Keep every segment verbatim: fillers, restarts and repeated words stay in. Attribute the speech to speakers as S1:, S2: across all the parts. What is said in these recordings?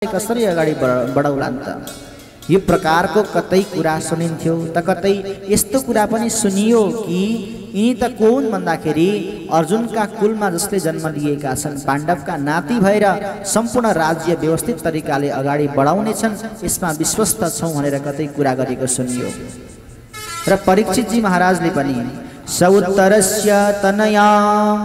S1: कसरी अगाडि बढाउला नि त। यो प्रकारको कतै कुरा सुनिन्थ्यो त कतै यस्तो कुरा पनि सुनियो कि यिनी त को हुन् भन्दाखेरि अर्जुनका कुलमा जसले जन्म लिएका छन्, पाण्डवका नाति भएर सम्पूर्ण राज्य व्यवस्थित तरिकाले अगाडि बढाउनेछन्, यसमा विश्वस्त छौँ भनेर कतै कुरा गरेको सुनियो। र परीक्षितजी महाराजले पनि सौत्तरस्य तनयाम्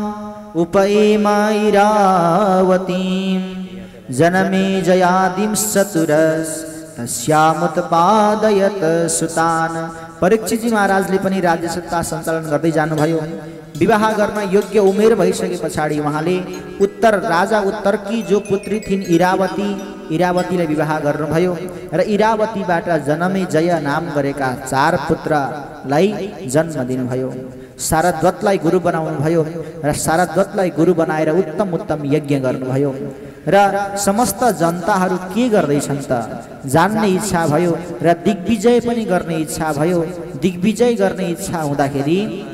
S1: उपैमैरावतीं जनमे जयादिं चतुरस् तस्यामुत्पादयत सुतान। परीक्षितजी महाराजले पनि राज्य सत्ता सञ्चालन गर्दै जानुभयो। विवाह गर्न योग्य उमेर भइसके पछाडि उहाँले उत्तर राजा उत्तरकी जो पुत्री थिइन् इरावती, इरावतीलाई विवाह गर्नुभयो र इरावतीबाट जनमे जय नाम गरेका चार पुत्रलाई जन्म दिनुभयो। शारद्वतलाई गुरु बनाउनु भयो र शारद्वतलाई गुरु बनाएर उत्तम उत्तम यज्ञ गर्नुभयो र समस्त जनताहरू के गर्दैछन् त जान्ने इच्छा भयो र दिग्विजय पनि गर्ने इच्छा भयो। दिग्विजय गर्ने इच्छा हुँदाखेरि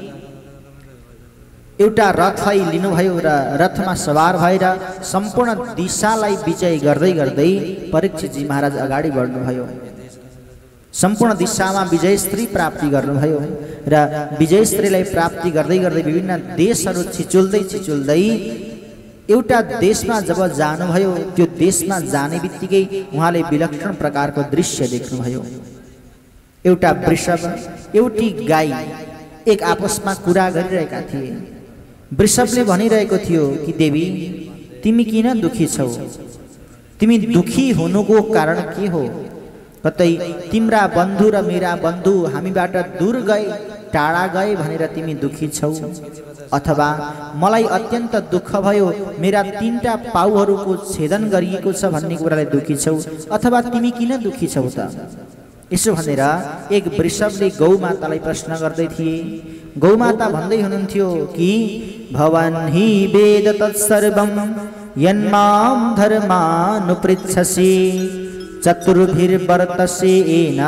S1: एउटा रथलाई लिनुभयो र रथमा सवार भएर सम्पूर्ण दिशालाई विजय गर्दै गर्दै परीक्षितजी महाराज अगाडि बढ्नुभयो। सम्पूर्ण दिशामा विजयश्री प्राप्ति गर्नुभयो र विजयश्रीलाई प्राप्ति गर्दै गर्दै विभिन्न देशहरू छिचुल्दै छिचुल्दै एउटा देशमा जब जानुभयो, त्यो देशमा जाने बित्तिकै उहाँले विलक्षण प्रकारको दृश्य देख्नुभयो। एउटा वृषभ एउटी गाई एक आपसमा कुरा गरिरहेका थिए। वृषभले भनिरहेको थियो कि देवी तिमी किन दुखी छौ? तिमी दुखी हुनुको कारण के हो? कतै तिम्रा बन्धु र मेरा बन्धु हामीबाट दूर गए, टाढा गए भनेर तिमी दुखी छौ? अथवा मलाई अत्यन्त दुःख भयो, मेरा तीनटा पाउहरूको छेदन गरिएको छ भन्ने कुराले दुखी छौ? अथवा तिमी किन दुखी छौ त? यसो भनेर एक वृषभले गौमातालाई प्रश्न गर्दै थिए। गौमाता भन्दै हुनुहुन्थ्यो कि भवान् हि वेद तत्सर्वं यन्मां धर्मानुपृच्छसि चतुर्भिर्वर्तसेन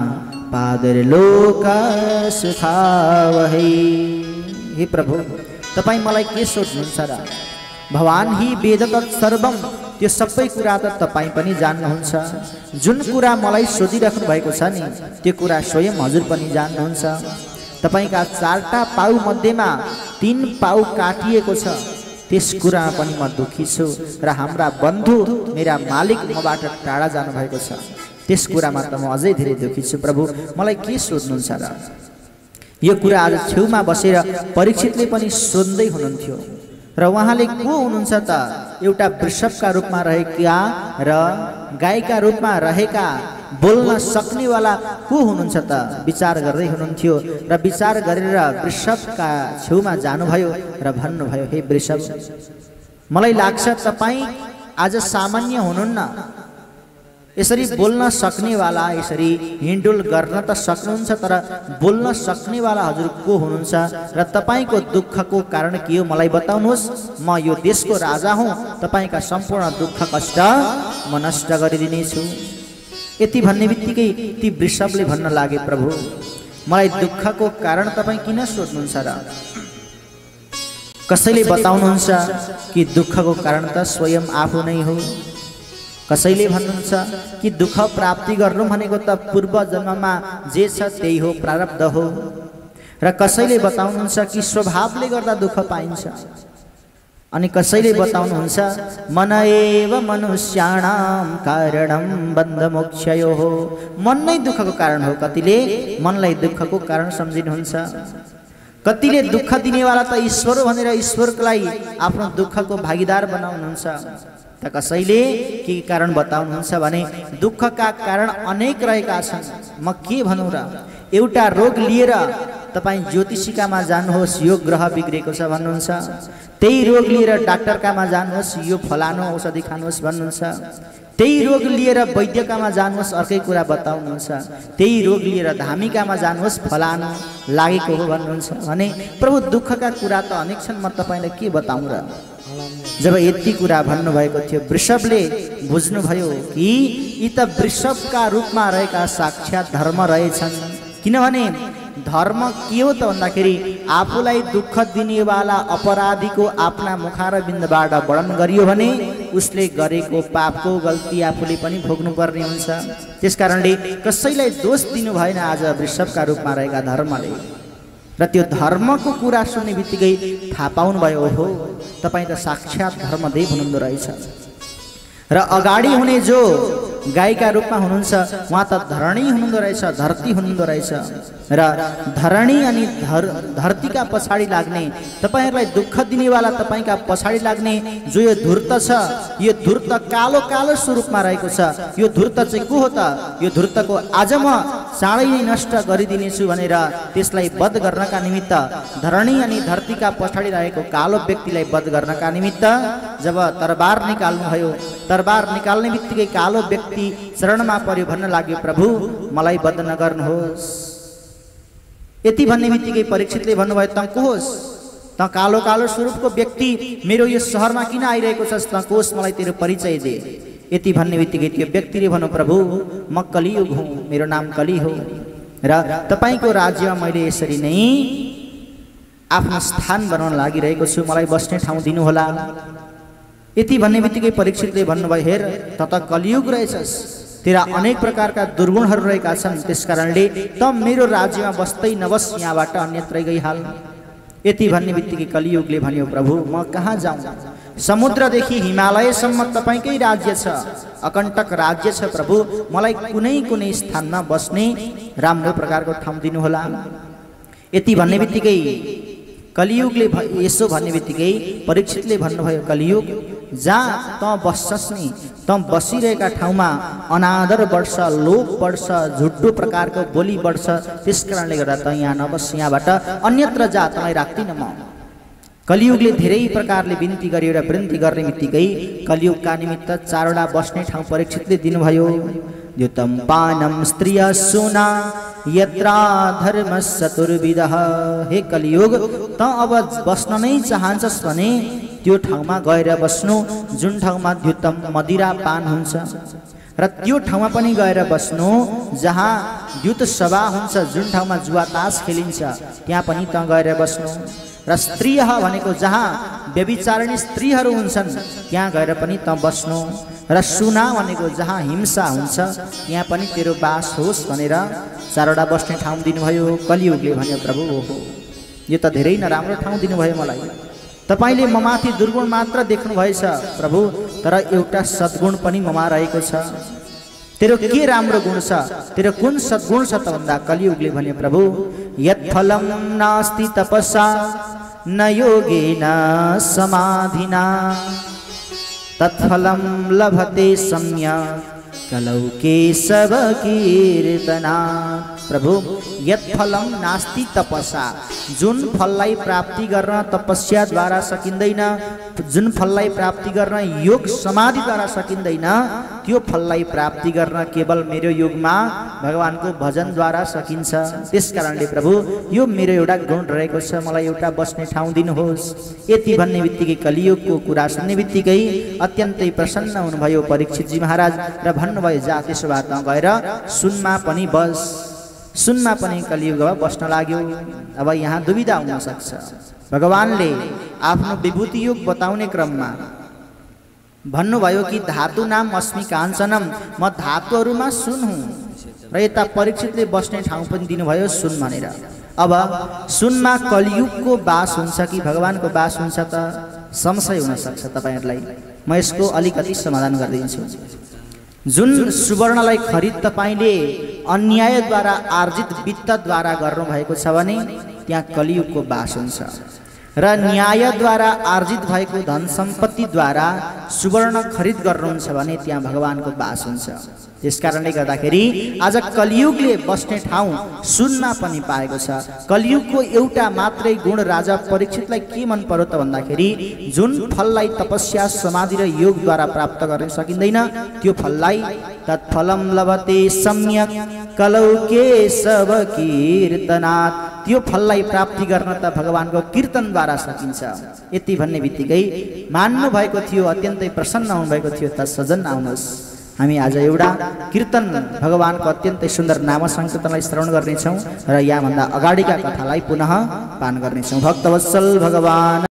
S1: पादर्लोकसुखावहै। हे प्रभु, तपाईँ मलाई के सोध्नुहुन्छ र? भवान् हि वेद तत्सर्वं, त्यो सबै कुरा त तपाईँ पनि जान्नुहुन्छ। जुन कुरा मलाई सोधिराख्नु भएको छ नि त्यो कुरा स्वयं हजुर पनि जान्नुहुन्छ। तपाईँका चारटा पाउ मध्येमा तीन पाउ काटिएको छ, त्यस कुरामा पनि म दुखी छु र हाम्रा बन्धु मेरा मालिक मबाट टाढा जानुभएको छ, त्यस कुरामा त म अझै धेरै दुखी छु। प्रभु मलाई के सोध्नुहुन्छ र? यो कुरा आज छेउमा बसेर परीक्षितले पनि सोध्दै हुनुहुन्थ्यो र उहाँले को हुनुहुन्छ त? एउटा वृषभका रूपमा रहेका र गाईका रूपमा रहेका बोल्न सक्नेवाला को हुनुहुन्छ त? विचार गर्दै हुनुहुन्थ्यो र विचार गरेर वृषभका छेउमा जानुभयो र भन्नुभयो, हे वृषभ, मलाई लाग्छ तपाईँ आज सामान्य हुनुहुन्न। यसरी बोल्न सक्नेवाला, यसरी हिँडुल गर्न त सक्नुहुन्छ, तर बोल्न सक्नेवाला हजुर को हुनुहुन्छ र तपाईँको दुःखको कारण के हो मलाई बताउनुहोस्। म यो देशको राजा हुँ, तपाईँका सम्पूर्ण दुःख कष्ट म नष्ट गरिदिनेछु। यति भन्ने बित्तिकै ती वृषभले भन्न लागे, प्रभु मलाई दुःखको कारण तपाईँ किन सोध्नुहुन्छ र? कसैले बताउनुहुन्छ कि दुःखको कारण त स्वयं आफू नै हो। कसैले भन्नुहुन्छ कि दुःख प्राप्ति गर्नु भनेको त पूर्व जन्ममा जे छ त्यही हो, प्रारब्ध हो। र कसैले बताउनुहुन्छ कि स्वभावले गर्दा दुःख पाइन्छ। अनि कसैले बताउनुहुन्छ मन एव मनुष्याणां कारणं बन्धमोक्षयोः, मन नै दुःखको कारण हो। कतिले मनलाई दुःखको कारण सम्झिनुहुन्छ। कतिले दुःख दिनेवाला त ईश्वर हो भनेर ईश्वरलाई आफ्नो दुःखको भागीदार बनाउनुहुन्छ। त कसैले के कारण बताउनुहुन्छ भने दुःखका कारण अनेक रहेका छन्। म के भनौँ र? एउटा रोग लिएर तपाईँ ज्योतिषिकामा जानुहोस्, यो ग्रह बिग्रेको छ भन्नुहुन्छ। त्यही रोग लिएर डाक्टरकामा जानुहोस्, यो फलानु औषधि खानुहोस् भन्नुहुन्छ। त्यही रोग लिएर वैद्यकामा जानुहोस्, अर्कै कुरा बताउनुहुन्छ। त्यही रोग लिएर धामीकामा जानुहोस्, फलानु लागेको हो भन्नुहुन्छ। भने प्रभु दुःखका कुरा त अनेक छन्, म तपाईँलाई के बताउँ र? जब यति कुरा भन्नुभएको थियो, वृषभले बुझ्नुभयो कि यी त वृषभका रूपमा रहेका साक्षात धर्म रहेछन्। किनभने धर्म के हो त भन्दाखेरि आफूलाई दुःख दिनेवाला अपराधीको आफ्ना मुखारबिन्दबाट वर्णन गरियो भने उसले गरेको पापको गल्ती आफूले पनि भोग्नु पर्ने हुन्छ। त्यसकारणले कसैलाई दोष दिनु भएन आज वृषभका रूपमा रहेका धर्मले। र त्यो धर्मको कुरा सुन्ने बित्तिकै थाहा पाउनुभयो ओहो तपाईँ त साक्षात धर्मदेव हुनुहुँदो रहेछ। र अगाडि हुने जो गाईका रूपमा हुनुहुन्छ उहाँ त धरणी हुनुहुँदो रहेछ, धरती हुनुहुँदो रहेछ। र धरणी अनि धर धरतीका पछाडि लाग्ने तपाईँहरूलाई दुःख दिनेवाला तपाईँका पछाडि लाग्ने जो यो धूर्त छ, यो धूर्त कालो कालो स्वरूपमा रहेको छ। यो धूर्त चाहिँ को हो त? यो धूर्तको आज म चाँडै नै नष्ट गरिदिनेछु भनेर त्यसलाई वध गर्नका निमित्त धरणी अनि धरतीका पछाडि रहेको कालो व्यक्तिलाई वध गर्नका निमित्त जब तरबार निकाल्नुभयो, तरबार निकाल्ने बित्तिकै कालो व्यक्ति चरणमा पर्यो, भन्न लाग्यो प्रभु मलाई वध नगर्नुहोस्। यति भन्ने बित्तिकै परीक्षितले भन्नुभयो त को होस्? त कालो कालो स्वरूपको व्यक्ति मेरो यो सहरमा किन आइरहेको छस्? त को होस् मलाई तेरो परिचय दे। यति भन्ने बित्तिकै त्यो व्यक्तिले भन्नु प्रभु म कलियुग हुँ, मेरो नाम कली हो र तपाईँको राज्यमा मैले यसरी नै आफ्नो स्थान बनाउन लागिरहेको छु, मलाई बस्ने ठाउँ दिनुहोला। यति भन्ने बित्तिकै परीक्षितले भन्नुभयो हेर त त कलियुग रहेछस्, तेरा अनेक प्रकारका दुर्गुणहरू रहेका छन्, त्यसकारणले त मेरो राज्यमा बस्दै नबस, यहाँबाट अन्यत्रै गइहाल। यति भन्ने बित्तिकै कलियुगले भन्यो प्रभु म कहाँ जाऊँ? समुद्रदेखि हिमालयसम्म तपाईँकै राज्य छ, अकण्टक राज्य छ प्रभु, मलाई कुनै कुनै स्थानमा बस्ने राम्रो प्रकारको ठाउँ दिनुहोला। यति भन्ने बित्तिकै कलियुगले यसो भन्ने बित्तिकै परीक्षितले भन्नुभयो कलियुग जहाँ त बस्छस् नि, त बसिरहेका ठाउँमा अनादर बढ्छ, लोभ बढ्छ, झुट्टो प्रकारको बोली बढ्छ, त्यस कारणले गर्दा त यहाँ नबस, यहाँबाट अन्यत्र जा, तँलाई राख्दिनँ म। कलियुगले धेरै प्रकारले बिन्ती गर्यो र विन्ती गर्ने बित्तिकै कलियुगका निमित्त चारवटा बस्ने ठाउँ परीक्षितले दिनुभयो। द्युतम पानम स्त्रिय सुना यत्रा धर्म चतुर्विधः। हे कलियुग त अब बस्न नै चाहन्छस् भने त्यो ठाउँमा गएर बस्नु जुन ठाउँमा द्युतम मदिरा पान हुन्छ, र त्यो ठाउँमा पनि गएर बस्नु जहाँ द्युत सभा हुन्छ, जुन ठाउँमा जुवा तास खेलिन्छ त्यहाँ पनि त गएर बस्नु। र स्त्रीय भनेको जहाँ व्यभिचारिणी स्त्रीहरू हुन्छन् त्यहाँ गएर पनि त बस्नु। र सुना भनेको जहाँ हिंसा हुन्छ त्यहाँ पनि तेरो बास होस् भनेर चारवटा बस्ने ठाउँ दिनुभयो। कलियुगले भन्यो प्रभु ओहो यो त धेरै नराम्रो ठाउँ दिनुभयो मलाई, तपाईँले ममाथि दुर्गुण मात्र देख्नु भएछ प्रभु, तर एउटा सद्गुण पनि ममा रहेको छ। तेरो के राम्रो गुण छ, तेरो कुन सद्गुण छ त भन्दा कलियुगले भन्यो प्रभु यत् फलम नास्ति तपसा न योगेन समाधिना तत्फलम लभते सम्यक् कलौ केशव कीर्तना। प्रभु यत् फलम नास्ति तपसा, जुन फललाई प्राप्ति गर्न तपस्याद्वारा सकिँदैन, जुन फललाई प्राप्ति गर्न योग समाधिद्वारा सकिँदैन, त्यो फललाई प्राप्ति गर्न केवल मेरो योगमा भगवानको भजनद्वारा सकिन्छ। त्यसकारणले प्रभु यो मेरो एउटा गुण रहेको छ, मलाई एउटा बस्ने ठाउँ दिनुहोस्। यति भन्ने बित्तिकै कलियुगको कुरा सुन्ने बित्तिकै अत्यन्तै प्रसन्न हुनुभयो परीक्षितजी महाराज र भन्नुभयो जा त्यसो भए त गएर सुनमा पनि बस। सुनमा पनि कलियुगमा बस्न लाग्यो। अब यहाँ दुविधा हुन सक्छ। भगवानले आफ्नो विभूति योग बताउने क्रममा भन्नुभयो कि धातु नाम अस्मि काञ्चनम, म धातुहरूमा सुन हुँ, र यता परीक्षितले बस्ने ठाउँ पनि दिनुभयो सुन भनेर। अब सुनमा कलियुगको बास हुन्छ कि भगवानको बास हुन्छ त संशय हुन सक्छ तपाईहरुलाई। म यसको अलिकति समाधान गरिदिन्छु। जुन सुवर्णलाई खरिद तपाईले अन्यायद्वारा आर्जित वित्तद्वारा गर्नु भएको छ भने त्यहाँ कलियुगको बास हुन्छ, र न्यायद्वारा आर्जित भएको धन सम्पत्तिद्वारा सुवर्ण खरिद गर्नुहुन्छ भने त्यहाँ भगवानको बास हुन्छ। त्यसकारणले गर्दाखेरि आज कलियुगले बस्ने ठाउँ सुनमा पनि पाएको छ। कलियुगको एउटा मात्रै गुण राजा परीक्षितलाई के मन पर्यो त भन्दाखेरि जुन फललाई तपस्या समाधि र योगद्वारा प्राप्त गर्न सकिँदैन त्यो फललाई तत्फलम लभते सम्यक कलौ केशव कीर्तनात्, त्यो फललाई प्राप्ति गर्न त भगवानको कीर्तनद्वारा सकिन्छ। यति भन्ने बित्तिकै मान्नु भएको थियो, अत्यन्तै प्रसन्न हुनुभएको थियो। त सजन आउनुहोस्, हामी आज एउटा कीर्तन भगवानको अत्यन्तै सुन्दर नाम संकीर्तनलाई श्रवण गर्नेछौँ र यहाँभन्दा अगाडिका कथालाई पुनः पान गर्नेछौँ। भक्तवत्सल भगवान